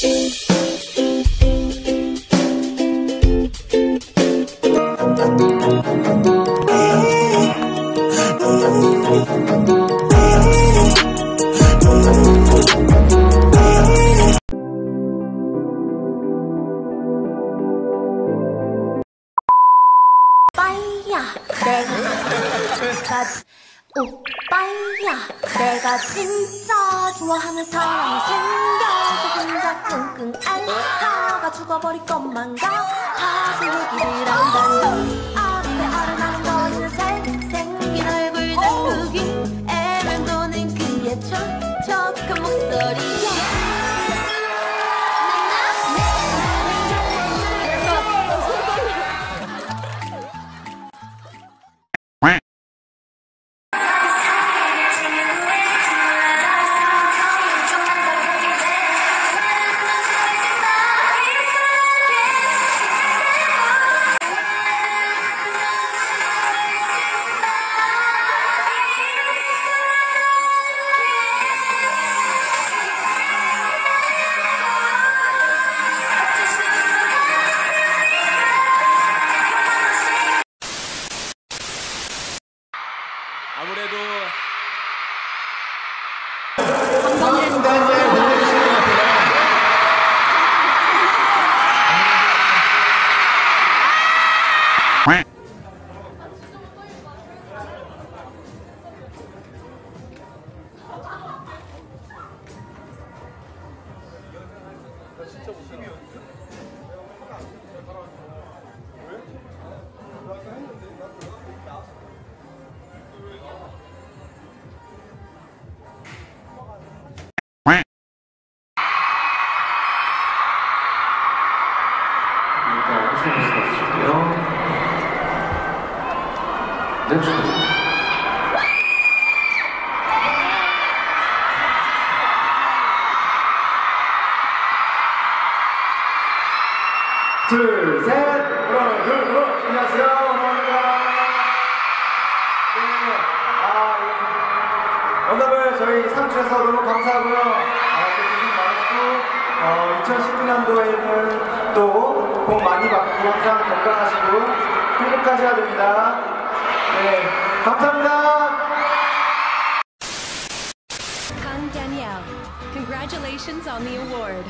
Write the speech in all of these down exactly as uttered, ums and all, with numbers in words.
오빠야 내가 진짜 좋아하는 사람이 생겨서 혼자 끙끙 앓다가 죽어버릴 것만 같아서 얘기를 한다니 앞에 아른아른 거리는 잘생긴 얼굴 자꾸기 애를 도는 그의 촉촉한 목소리에 아무래도 네, 축하드립니다. 둘, 셋! 하나, 둘, 둘! 안녕하세요. 원어입니다. 네. 아, 원어을 저희 상주에서 너무 감사하고요. 아, 또 고생 많았고, 어, 이천십구 년도에는 또 복 많이 받고 항상 건강하시고 행복하셔야 됩니다. 네. 감사합니다. Kang Danielle, congratulations on the award.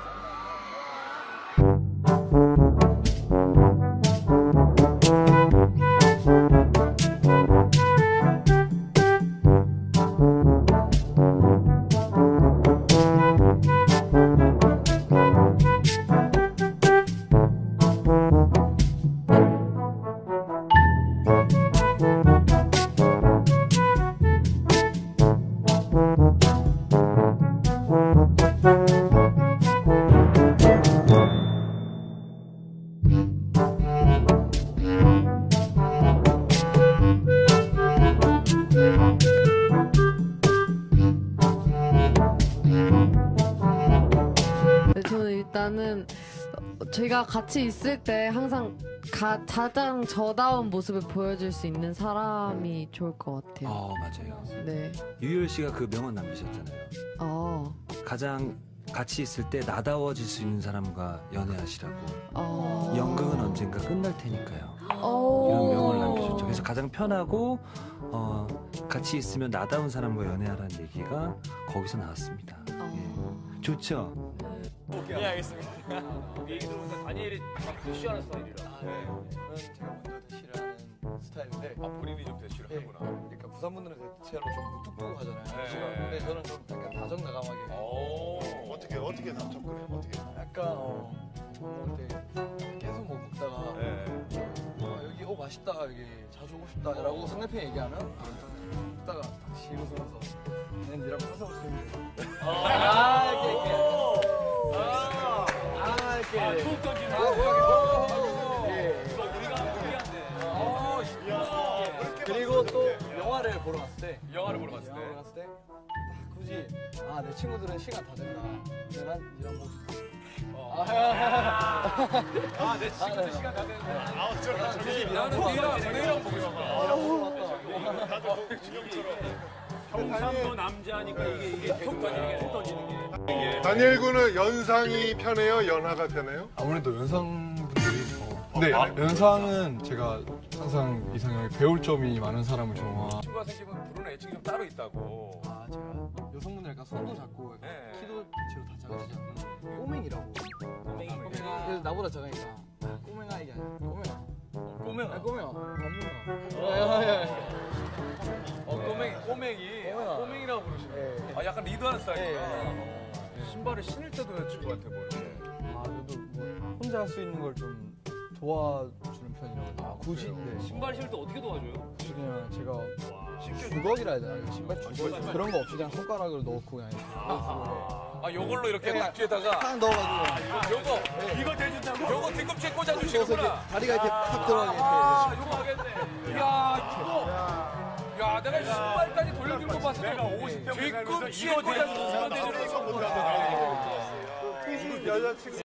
저는 일단은 저희가 같이 있을 때 항상 가, 가장 저다운 모습을 보여줄 수 있는 사람이 좋을 것 같아요. 어, 맞아요. 네. 유열 씨가 그 명언 남기셨잖아요. 어. 가장 같이 있을 때 나다워질 수 있는 사람과 연애하시라고. 어. 연극은 언젠가 끝날 테니까요. 어. 이런 명언을 남기셨죠. 그래서 가장 편하고 어, 같이 있으면 나다운 사람과 연애하라는 얘기가 거기서 나왔습니다. 어. 예. 좋죠? 네, 알겠습니다. 얘기 들으면서 다니엘이 막 대쉬하는 스타일이라. 네. 저는 제가 먼저 대시를 하는 스타일인데. 아, 본인이 좀 대쉬를 네. 하구나. 그러니까 부산분들은 대체로 좀 무뚝뚝 하잖아요. 네. 근데 저는 좀 약간 다정다감하게. 오. 어떻게 어떻게 접근해? 어떻게? 약간 어, 먹을 때 계속 뭐 먹다가 네. 아, 여기 어 맛있다 여기 자주 오고 싶다라고 상대편이 얘기하면 먹다가 다시 웃으면서 난 니랑 평생 올수 있는데. 아 이렇게 이렇게. 아, 아 이렇게. 아, 툭 던지는 아, 거. 예. 이거 우리가 우리한테. 어, 그리고 또 영화를 보러 갔을 때 영화를 보러 갔을 때. 영화를 갔을 때 아, 굳이 아 내 친구들은 시간 다 된다. 근데 난 이런 모 어. 아, 내 친구들 시간 다 됐는데. 아 어쩌나 저기 나는 너희랑 너희랑 보고 싶다. 이런 거 같다. 다들 공룡처럼 경상도 남자니까 이게 이게 툭 던지는 게 던지는 게. 다니엘 군은 연상이 편해요? 연하가 편해요? 아무래도 연상분들이 더. 근데 연상은 제가 항상 이상형에 배울 점이 많은 사람을 좋아. 친구가 생기면 부르는 애칭이 좀 따로 있다고. 아 제가 여성분들 약간 손도 작고 약간 네. 키도 대체로 다 작으시지 않나? 꼬맹이라고. 꼬맹이. 그래서 나보다 작으니까 꼬맹아 이게 아니라 꼬맹아. 꼬맹아. 아, 꼬맹아. 반문아. 어 꼬맹이 꼬맹이. 꼬맹아. 꼬맹이라고 부르시네. 네. 아 약간 리드하는 스타일이구나. 네. 어. 신발을 신을 때도 여자친구한테 뭐 이렇게. 아 저도 뭐 혼자 할 수 있는 걸 좀 도와주는 편이라고. 아, 굳이 그래요? 네. 신발 신을 때 어떻게 도와줘요? 그냥 제가 주걱이라 해야 되나? 신발 주걱 그런 거 없이 그냥 손가락으로 넣고 그냥 이렇게 아 요걸로 이렇게 네. 딱 뒤에다가. 탁 넣어가지고 요거 이거 대준다고? 요거 뒤꿈치에 그래서 이렇게 꽂아주시는구나. 다리가 이렇게 탁 들어가게 아, 이렇게. 요거 하겠네. 이야, 이거. 야, 내가 신발까지 돌려준 거 봤을 때 내가 오십 평 뒤꿈치에 꽂아주는 사람 되는 거. 꾸준 여자친구